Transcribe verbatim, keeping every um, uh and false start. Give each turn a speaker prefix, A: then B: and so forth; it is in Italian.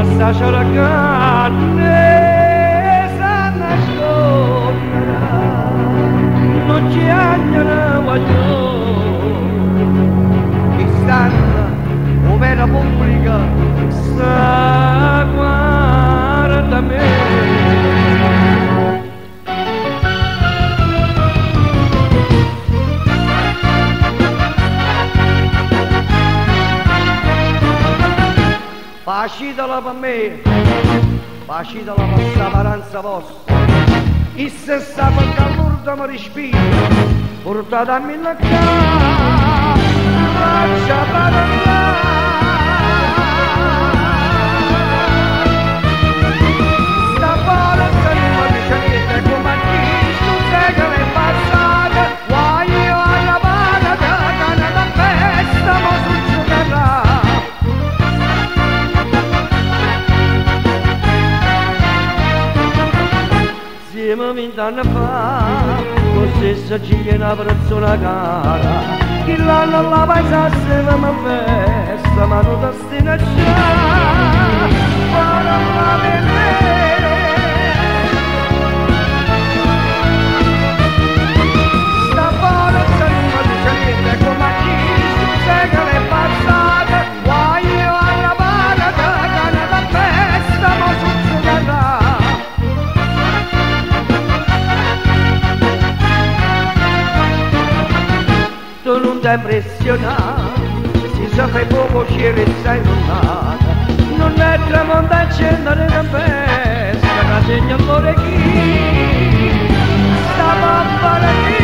A: sta cercando sa nasconderà non ci agnano guagliò chi stanno o vera pubblica sta guarda me. Facitela per me, facitela per sta paranza vostra, e se sta per calurda mi respira, portatemi la cara, faccia parlare. Sta paranza non mi dice niente come a chi, tu sai che l'è passata, guaio alla parata, cana da festa, ma succederà. Siamo vent'anni fa, lo stesso ci viene una persona cara, chi l'anno la paesasse ma festa, ma non destinazione, guarda la bellezza. Sta forza non mi dice niente come a chi, tu sai che l'è passata, guaio alla parata, cana da festa, ma succederà. Tu non ti impressionare, si sa fai poco ci resta inondata, non è tramonta accendere una festa, la segna ancora chi, stava a fare chi.